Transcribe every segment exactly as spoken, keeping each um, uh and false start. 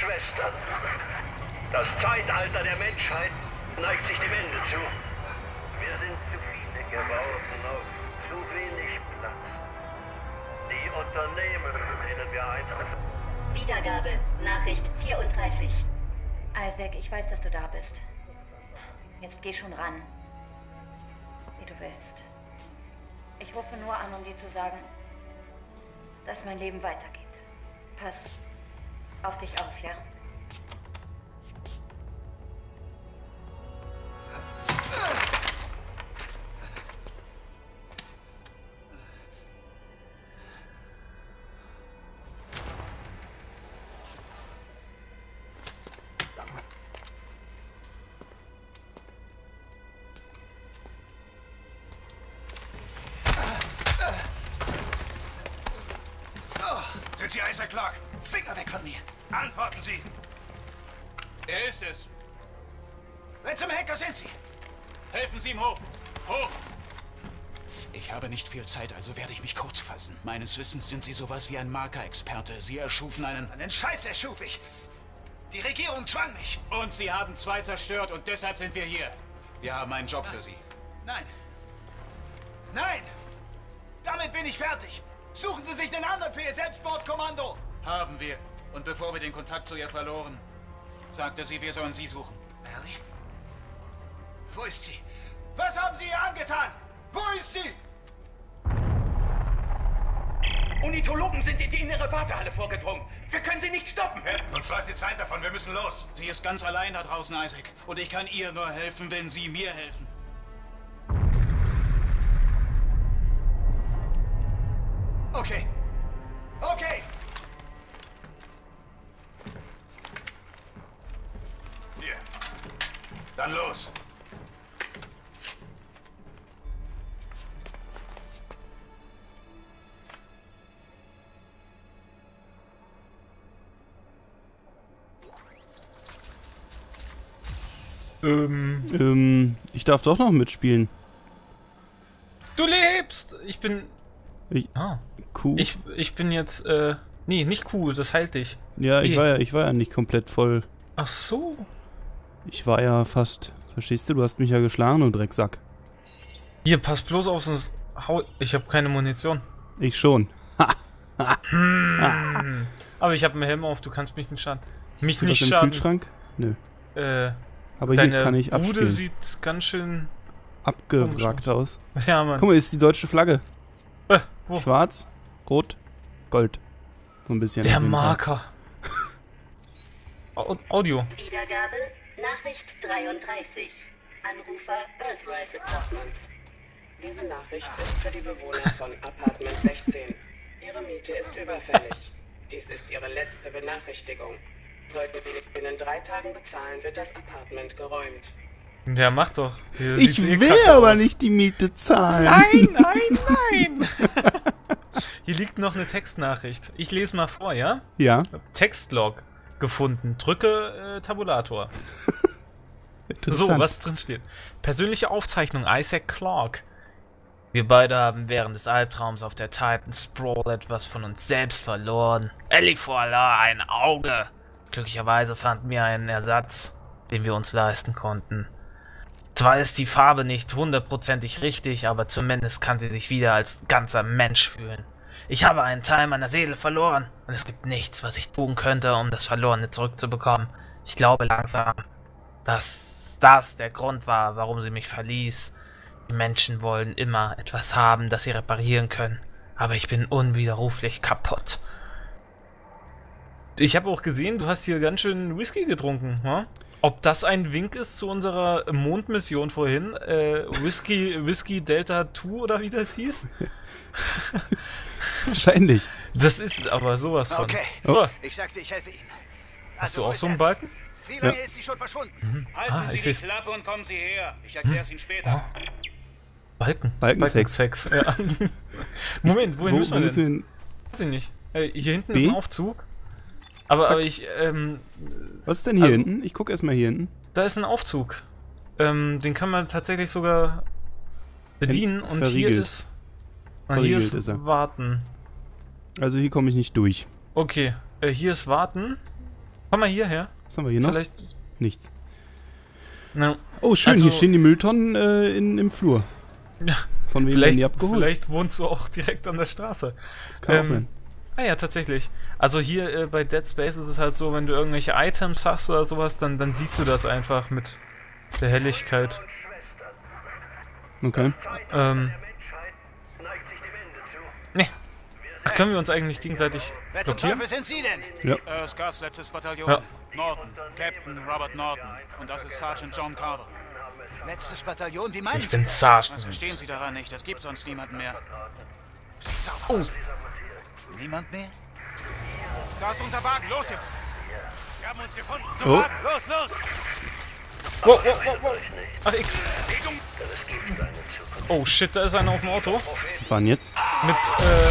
Schwestern. Das Zeitalter der Menschheit neigt sich dem Ende zu. Wir sind zu viele geworden auf zu wenig Platz. Die Unternehmen, denen wir einfach... Wiedergabe, Nachricht vierunddreißig. Isaac, ich weiß, dass du da bist. Jetzt geh schon ran. Wie du willst. Ich rufe nur an, um dir zu sagen, dass mein Leben weitergeht. Pass auf dich auf, ja? Sind Sie Isaac Clarke? Finger weg von mir! Antworten Sie! Er ist es. Wer zum Hacker sind Sie? Helfen Sie ihm hoch! Hoch! Ich habe nicht viel Zeit, also werde ich mich kurz fassen. Meines Wissens sind Sie sowas wie ein Marker-Experte. Sie erschufen einen... Einen Scheiß erschuf ich! Die Regierung zwang mich! Und Sie haben zwei zerstört und deshalb sind wir hier. Wir haben einen Job für Sie. Nein! Nein! Damit bin ich fertig! Suchen Sie sich den anderen für Ihr Selbstmordkommando! Haben wir. Und bevor wir den Kontakt zu ihr verloren, sagte sie, wir sollen Sie suchen. Mary? Wo ist sie? Was haben Sie ihr angetan? Wo ist sie? Ornithologen sind in die innere Wartehalle vorgedrungen. Wir können sie nicht stoppen. Uns läuft die Zeit davon. Wir müssen los. Sie ist ganz allein da draußen, Isaac. Und ich kann ihr nur helfen, wenn Sie mir helfen. Okay. Okay. Hier. Dann los. Ähm, Ähm, ich darf doch noch mitspielen. du lebst! Ich bin... Ich, Ah. cool. Ich, ich bin jetzt, äh... Nee, nicht cool, das heilt dich. ja, ich Nee. war ja, ich war ja nicht komplett voll. Ach so. Ich war ja fast... Verstehst du? Du hast mich ja geschlagen, du Drecksack. Hier, pass bloß auf, sonst hau... Ich habe keine Munition. Ich schon. Hm. Aber ich habe einen Helm auf, du kannst mich nicht schaden. Mich Ist was nicht im schaden. Kühlschrank? Nö. Äh, Aber hier deine kann ich Bude abspielen. sieht ganz schön... Abgewrackt aus. Ja, Mann. Guck mal, ist die deutsche Flagge. Äh, wo? Schwarz, Rot, Gold. So ein bisschen. Der auf jeden Fall. Marker. Au- Audio. Wiedergabe, Nachricht dreiunddreißig. Anrufer Earthrise Apartment. Diese Nachricht ist für die Bewohner von Apartment sechzehn. Ihre Miete ist überfällig. Dies ist Ihre letzte Benachrichtigung. Sollten Sie nicht binnen drei Tagen bezahlen, wird das Apartment geräumt. Ja, mach doch. Hier Ich sieht's eh will kacke aber aus. nicht die Miete zahlen. Nein, nein, nein! Hier liegt noch eine Textnachricht. Ich lese mal vor, ja? Ja, Textlog gefunden. Drücke äh, Tabulator. interessant. So, was drin steht. Persönliche Aufzeichnung Isaac Clarke. Wir beide haben während des Albtraums auf der Titan Sprawl etwas von uns selbst verloren. Ellie verlor ein Auge. Glücklicherweise fanden wir einen Ersatz, den wir uns leisten konnten. Zwar ist die Farbe nicht hundertprozentig richtig, aber zumindest kann sie sich wieder als ganzer Mensch fühlen. Ich habe einen Teil meiner Seele verloren und es gibt nichts, was ich tun könnte, um das Verlorene zurückzubekommen. Ich glaube langsam, dass das der Grund war, warum sie mich verließ. Die Menschen wollen immer etwas haben, das sie reparieren können, aber ich bin unwiderruflich kaputt. Ich habe auch gesehen, du hast hier ganz schön Whisky getrunken, hm? Ob das ein Wink ist zu unserer Mondmission vorhin? Äh, Whisky, Whisky Delta zwei oder wie das hieß? Wahrscheinlich. Das ist aber sowas von. Okay. So, Ich sagte, ich helfe Ihnen. hast Also, du wo auch ist so einen er? Balken? Wie lange Ja. ist sie schon verschwunden? Halten Ah, Sie ich die seh's. Klappe und kommen Sie her. Ich erkläre es Ihnen später. Balken? Balkensex. Balkensex, ja. Moment, wohin Wo, müssen wo wir müssen denn? wir hin? Weiß ich nicht. Äh, hier hinten B? ist ein Aufzug. Aber, Zack. aber ich, ähm, Was ist denn hier Also- hinten? Ich guck erstmal hier hinten. da ist ein Aufzug. Ähm, den kann man tatsächlich sogar bedienen und hier verriegelt. ist. Ah, hier Verriegelt ist, ist er. Warten. Also hier komme ich nicht durch. Okay, äh, hier ist Warten. Komm mal hierher. Was haben wir hier noch? Vielleicht. Nichts. No. Oh, schön, Also- hier stehen die Mülltonnen äh, in, im Flur. Ja, Von wem werden vielleicht, die abgeholt? vielleicht wohnst du auch direkt an der Straße. Das kann auch Ähm, sein. Ah ja, tatsächlich. Also hier äh, bei Dead Space ist es halt so, wenn du irgendwelche Items hast oder sowas, dann, dann siehst du das einfach mit der Helligkeit. Okay. Ähm. Ne. Ach, können wir uns eigentlich gegenseitig Wer zum blockieren? Teufel sind Sie denn? Ja. Äh, Scars letztes Bataillon. Ja. Norton. Captain Robert Norton. Und das ist Sergeant John Carver. Letztes Bataillon? Wie meinen Ich Sie bin das? Sergeant. Was verstehen Sie daran nicht? Es gibt sonst niemanden mehr. Sieht's auch Oh. aus. Niemand mehr? Da ist unser Wagen. Los jetzt! Wir haben uns gefunden. Zum Oh. Wagen. Los, los! Wow, wow, wow, wow. Ach, X. Oh shit, da ist einer auf dem Auto. Wann jetzt? Mit, äh...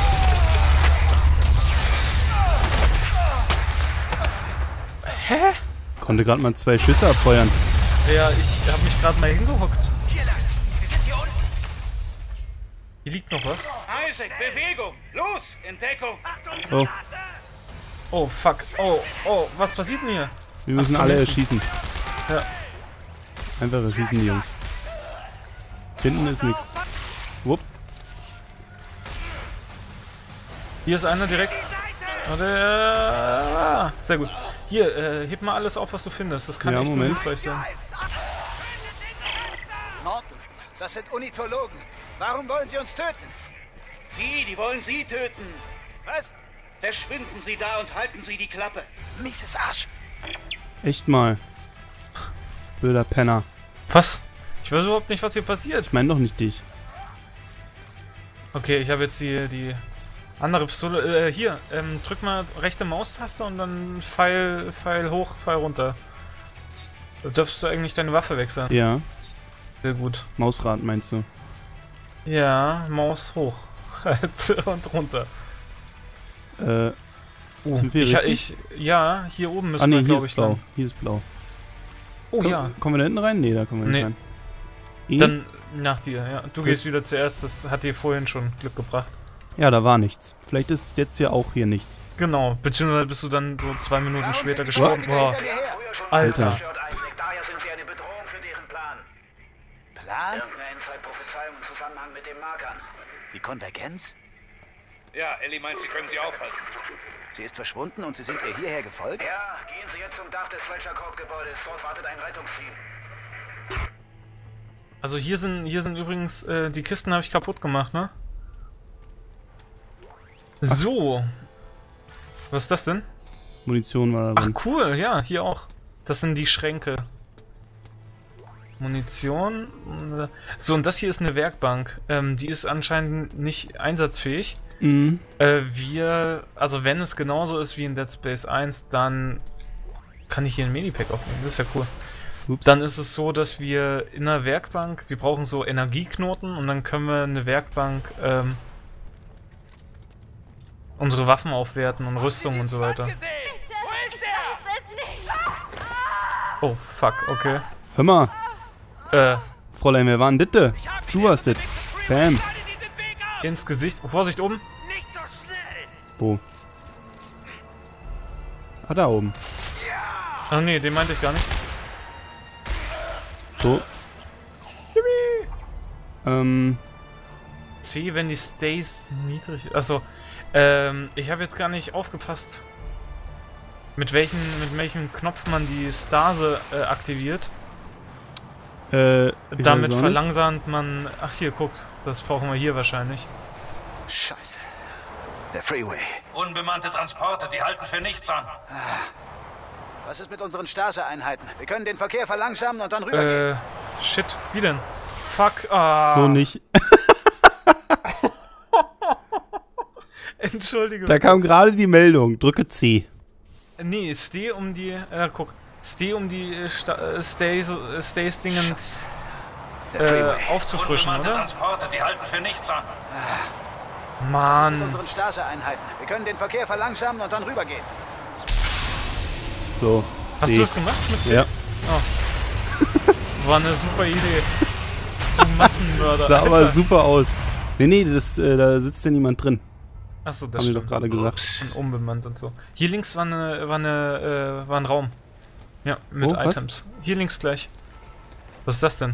Hä? Konnte gerade mal zwei Schüsse abfeuern. Ja, ich hab mich gerade mal hingehockt. Hier lang. Sie sind hier unten. Hier liegt noch was. Isaac, Bewegung! Los! In Deckung! Oh, Oh, fuck. Oh, oh, was passiert denn hier? wir müssen Ach, alle von erschießen. Ja. Einfach erschießen, die Jungs. Hinten ist nichts. Wupp. Hier ist einer direkt. Warte, äh, sehr gut. Hier, äh, heb mal alles auf, was du findest. Das kann Ja, echt nur Moment. hilfreich sein. Norton, das sind Unitologen. Warum wollen sie uns töten? Die, die wollen Sie töten! Was? Verschwinden Sie da und halten Sie die Klappe! Mieses Arsch. Echt mal. Blöder Penner. Was? Ich weiß überhaupt nicht, was hier passiert. Ich meine doch nicht dich. Okay, ich habe jetzt die, die andere Pistole. Äh, hier, ähm, drück mal rechte Maustaste und dann Pfeil, Pfeil hoch, Pfeil runter. Da dürfst du eigentlich deine Waffe wechseln. Ja, Sehr gut. Mausrad meinst du? Ja, Maus hoch. Und runter. Äh, Uh, Sind wir ich, richtig? ich, ja, hier oben müssen ah wir, ne, hier glaube ist ich, blau. lang. Hier ist blau. Oh Komm, ja. Kommen wir da hinten rein? Nee, da kommen wir Nee. nicht rein. E? Dann nach dir, ja. Du Gut. gehst wieder zuerst, das hat dir vorhin schon Glück gebracht. Ja, da war nichts. Vielleicht ist jetzt ja auch hier nichts. Genau, beziehungsweise bist du dann so zwei Minuten Warum später sind die gestorben. Politiker Boah. hinter mir her? Alter. Zerstört Isaac. Daher sind sie eine Bedrohung für deren Plan. Plan? Irgendeine Inside-Prophezeiung im Zusammenhang mit den Markern. Die Konvergenz? Ja, Ellie meint, Sie können sie aufhalten. Sie ist verschwunden und Sie sind ihr hierher gefolgt? Ja, gehen Sie jetzt zum Dach des Fletcher Corp-Gebäudes. Dort wartet ein Rettungsteam. Also hier sind hier sind übrigens, äh, die Kisten habe ich kaputt gemacht, ne? So. Was ist das denn? Munition war da Ach drin. cool, ja, hier auch. Das sind die Schränke. Munition. So, und das hier ist eine Werkbank. Ähm, die ist anscheinend nicht einsatzfähig. Mhm. Äh, wir, also wenn es genauso ist wie in Dead Space eins, dann kann ich hier ein Medipack aufnehmen. Das ist ja cool. Ups. Dann ist es so, dass wir in einer Werkbank, wir brauchen so Energieknoten und dann können wir eine Werkbank, ähm, unsere Waffen aufwerten und Rüstung und so weiter. Oh, fuck, okay. Hör mal, Äh, Fräulein, wer war denn das? da? Du warst das. Bam. ins Gesicht. Oh, Vorsicht, oben. Wo? Ah, da oben. Ach nee, den meinte ich gar nicht. So. Ähm, C, wenn die Stays niedrig... Achso, ähm, ich habe jetzt gar nicht aufgepasst, mit welchen, mit welchem Knopf man die Stase äh, aktiviert. äh, ich Damit weiß auch nicht. verlangsamt man... Ach hier, guck, das brauchen wir hier wahrscheinlich. Scheiße. Der Freeway. Unbemannte Transporte, die halten für nichts an. Was ist mit unseren Stase-Einheiten? Wir können den Verkehr verlangsamen und dann rübergehen. Äh, shit, wie denn? Fuck, ah. So nicht. Entschuldigung. Da kam gerade die Meldung. Drücke C. Nee, steh um die... Äh, guck. Steh um die äh, Sta äh, Stays, äh, Stays Dingens Der äh, Freeway. aufzufrischen, Unbemannte oder? Transporte, die halten für nichts an. Was ist mit Mann. unseren Stase-Einheiten? Wir können den Verkehr verlangsamen und dann rübergehen. So. Hast C. du das gemacht mit C? Ja. Oh. War eine super Idee. Du Massenmörder. Sah aber Alter. super aus. Nee, nee, das, äh, da sitzt ja niemand drin. Achso, das Haben wir stimmt. doch gerade gesagt. Und unbemannt und so. Hier links war eine, war eine, äh, war ein Raum. Ja, mit Oh, was? Items. Hier links gleich. Was ist das denn?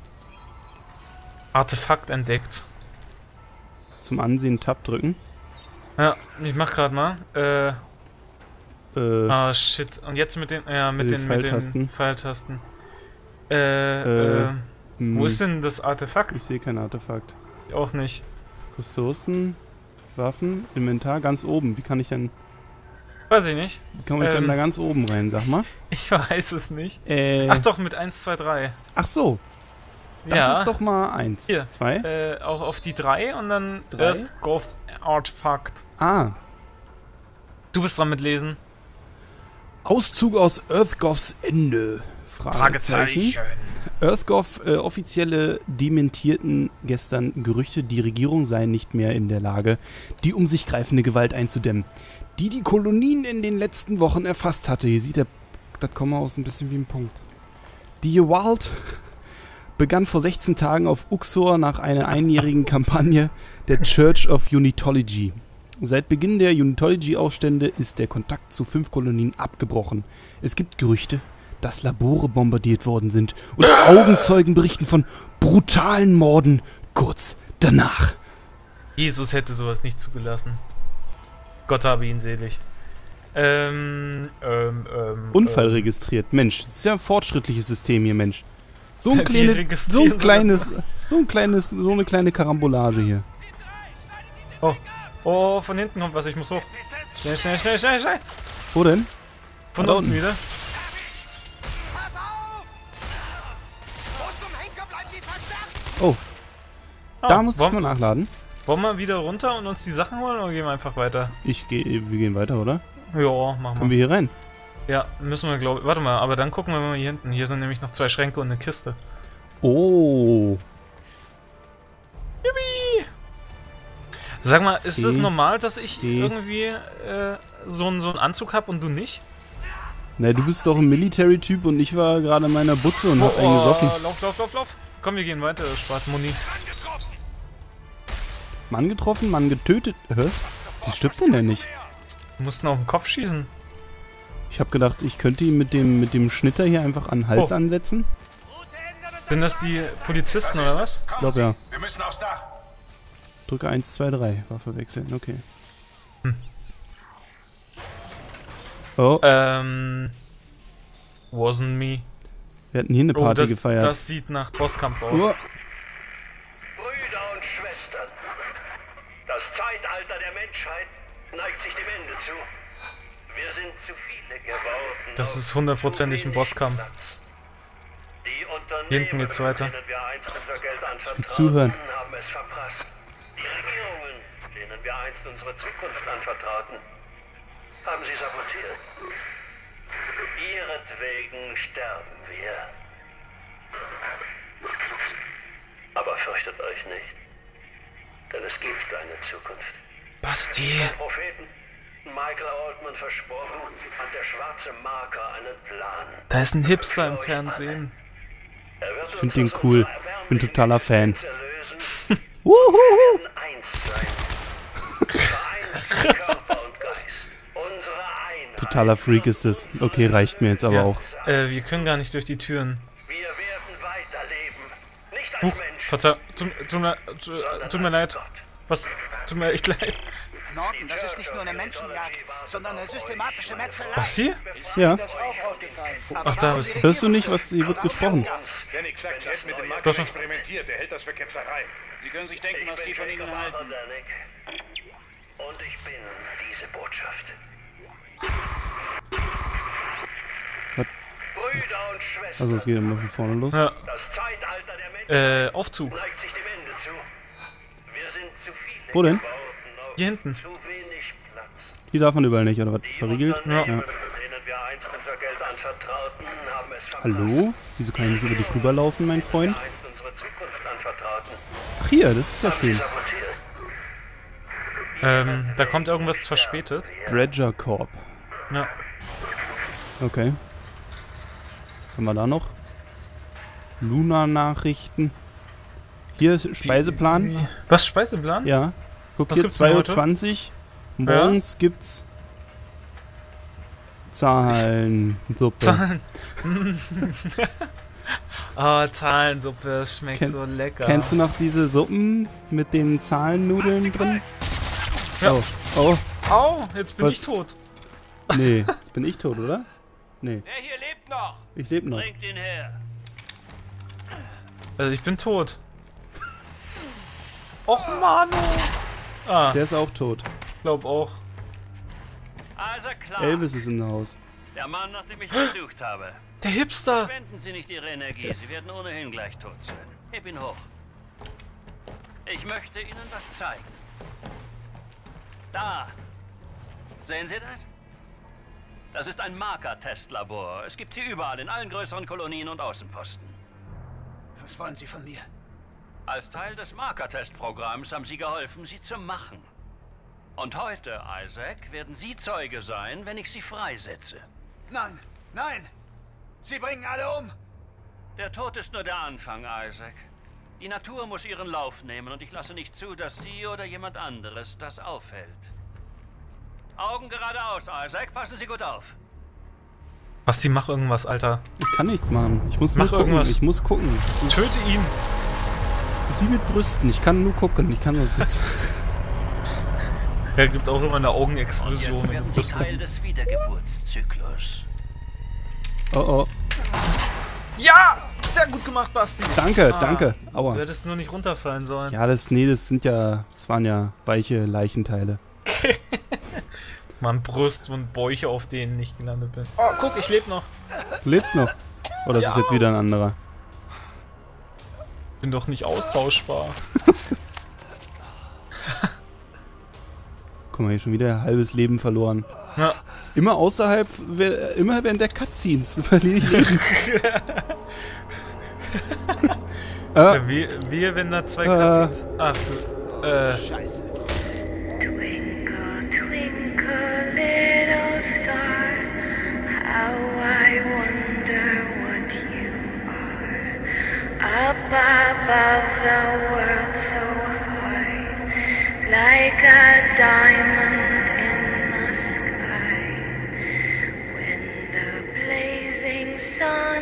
Artefakt entdeckt. Zum Ansehen Tab drücken. Ja, ich mach grad mal. Äh, Äh, ah, shit. Und jetzt mit den, ja, mit Die den, mit den Pfeiltasten. Pfeiltasten. Äh, Äh, äh, mh, wo ist denn das Artefakt? Ich sehe kein Artefakt. Ich auch nicht. Ressourcen, Waffen, Inventar, ganz oben. Wie kann ich denn... Weiß ich nicht. Wie komme ich denn Ähm. da ganz oben rein, sag mal? Ich weiß es nicht. Äh, Ach doch, mit eins, zwei, drei. ach so. Das ja. ist doch mal eins. Hier. Zwei? Äh, auch auf die drei und dann Drei? Earth Goth Artifact. Ah. Du bist dran mit Lesen. Auszug aus Earthgoths Ende. Fragezeichen. Earthgoth äh, offizielle dementierten gestern Gerüchte, die Regierung sei nicht mehr in der Lage, die um sich greifende Gewalt einzudämmen, die die Kolonien in den letzten Wochen erfasst hatte. Hier sieht der, das Komma aus ein bisschen wie ein Punkt. Die Wild begann vor sechzehn Tagen auf Uxor nach einer einjährigen Kampagne der Church of Unitology. Seit Beginn der Unitology-Aufstände ist der Kontakt zu fünf Kolonien abgebrochen. Es gibt Gerüchte, dass Labore bombardiert worden sind und Augenzeugen berichten von brutalen Morden kurz danach. Jesus hätte sowas nicht zugelassen. Gott habe ihn selig. Ähm, ähm, ähm. Unfall ähm, registriert. Mensch, das ist ja ein fortschrittliches System hier, Mensch. So ein, Die kleine, so registrieren ein kleines, so ein kleines, so eine kleine Karambolage hier. Oh, oh, von hinten kommt was, ich muss hoch. Schnell, schnell, schnell, schnell, schnell. Wo denn? Von Da unten unten. wieder. Oh, Ah, da muss ich wollen, mal nachladen. wollen wir wieder runter und uns die Sachen holen oder gehen wir einfach weiter? Ich gehe, wir gehen weiter, oder? Ja, machen Kommen wir. wir hier rein? Ja, müssen wir, glaube ich. Warte mal, aber dann gucken wir mal hier hinten. Hier sind nämlich noch zwei Schränke und eine Kiste. Oh. Juppie! Sag mal, ist es Okay. normal, dass ich Okay. irgendwie äh, so, einen- so einen Anzug habe und du nicht? Na, du bist doch ein Military-Typ und ich war gerade in meiner Butze und hab einen gesoffen. lauf, lauf, lauf, lauf. Komm, wir gehen weiter, das spart Muni. Mann getroffen, Mann getötet. Hä? Wie stirbt denn der nicht? Wir mussten auf den Kopf schießen. Ich hab gedacht, ich könnte ihn mit dem, mit dem Schnitter hier einfach an den Hals Oh. ansetzen. Sind das die Polizisten oder was? Ich glaube ja. Wir müssen aufs Dach. Drücke eins, zwei, drei. Waffe wechseln, okay. Hm. Oh, Ähm. Wasn't me. wir hatten hier eine Oh, Party das, gefeiert. das sieht nach Bosskampf aus. Oh, Brüder und Schwestern, das Zeitalter der Menschheit neigt sich dem Ende zu. Wir sind zu viele geworden. Das auf ist hundertprozentig zu ein wenig Bosskampf. Platz. Die Unternehmen, Hier hinten geht's weiter. denen wir einst unser Geld anvertrauten, zuhören. haben es verprasst. Die Regierungen, denen wir einst unsere Zukunft anvertrauten, haben sie sabotiert. Ihretwegen sterben wir. Aber fürchtet euch nicht, denn es gibt eine Zukunft. Basti. Propheten Michael Altman versprochen, hat der schwarze Marker einen Plan. Da ist ein Hipster im Fernsehen. Er wird Ich find uns den aus cool. unserer Bin totaler Fan. erlösen. Wuhuhu. Wir werden eins sein. Vereint Körper und Geist. Unsere Einheit. Totaler Freak ist es. Okay, reicht mir jetzt aber Ja. auch. Äh, wir können gar nicht durch die Türen. Wir werden weiterleben. Nicht als Huch, Menschen, Verzeihung. Tut, tut, mir- tut, sondern tut mir als leid. Gott. Was? Tut mir echt leid. Norton, das ist nicht nur eine Menschenjagd, sondern eine systematische Metzelei. Was hier? Ja. Aber Ach, da warum bist die du. Hörst du nicht, was hier wird gesprochen? Janik sagt, sie hätten mit dem Doch, Marker doch. experimentiert. Er hält das für Ketzerei. Sie können sich denken, Ich was die bin von Ihnen Jacob halten. Ardanek. Und ich bin diese Botschaft. Was? Brüder und Schwestern, Also es geht immer von vorne los. Ja. das Zeitalter der Menschheit Äh, Aufzug. neigt sich dem Ende zu. Wir sind zu viele Wo denn? geworden auf Hier hinten. zu wenig Platz. Hier darf man überall nicht, oder was? Die Verriegelt? Unternehmen, Ja. denen wir einst unser Geld anvertrauten, haben es verpasst. Hallo? Wieso kann ich nicht über dich rüberlaufen, mein Freund? Wir einst unsere Zukunft anvertrauten, Ach hier, das ist ja haben sie schön. sabotiert. Ähm, da kommt irgendwas verspätet. Dredger Corp. Ja. Okay. Was haben wir da noch? Luna-Nachrichten. Hier ist Speiseplan. Was, Speiseplan? Ja. Guck Was hier, gibt's zwei denn Uhr heute? zwanzig. Morgens Ja? gibt's Zahlensuppe. Zahlen. Oh, Zahlensuppe, das schmeckt Kenn- so lecker. Kennst du noch diese Suppen mit den Zahlennudeln drin? Ja. Oh, oh, Au, jetzt bin Was? ich tot. nee, jetzt bin ich tot, oder? Nee, Der hier lebt noch. ich lebe noch. Bringt ihn her. Also ich bin tot. Och, Manu. Ah, Der ist auch tot. glaub auch. Also klar. Elvis ist im Haus. Der Mann, nach dem ich gesucht habe. Der Hipster. Wenden Sie nicht Ihre Energie, Sie werden ohnehin gleich tot sein. Heb ihn hoch. Ich möchte Ihnen was zeigen. Da. Sehen Sie das? Das ist ein Marker-Testlabor. Es gibt sie überall, in allen größeren Kolonien und Außenposten. Was wollen Sie von mir? Als Teil des Marker-Testprogramms haben Sie geholfen, sie zu machen. Und heute, Isaac, werden Sie Zeuge sein, wenn ich Sie freisetze. Nein, nein. Sie bringen alle um. Der Tod ist nur der Anfang, Isaac. Die Natur muss ihren Lauf nehmen und ich lasse nicht zu, dass Sie oder jemand anderes das aufhält. Augen geradeaus, Isaac. Passen Sie gut auf. Basti, mach irgendwas, Alter. Ich kann nichts machen. Ich muss Mach nur gucken. irgendwas. Ich muss gucken. Töte ihn. Das ist wie mit Brüsten. Ich kann nur gucken. Ich kann sonst nichts. Er gibt auch immer eine Und Augenexplosion. jetzt wenn werden du Sie Brüste Teil siehst. des Wiedergeburtszyklus. Oh oh. Ja! Sehr gut gemacht, Basti. Danke, Ah, danke. Du Aua. hättest nur nicht runterfallen sollen. Ja, das, nee, das sind ja, das waren ja weiche Leichenteile. Mann, Brust und Bäuche, auf denen ich gelandet bin. Oh, guck, ich lebe noch. Du lebst noch? Oder ist Ja. es jetzt wieder ein anderer? Bin doch nicht austauschbar. Guck mal, hier schon wieder ein halbes Leben verloren. Ja. Immer außerhalb, wer- immer während der Cutscenes verliere ich Leben. ah, Wie, wie wenn da zwei Ah. Cutscenes... Ach, du, äh... Scheiße. Twinkle, twinkle, little star, how I wonder what you are. Up above the world so high, like a diamond in the sky. When the blazing sun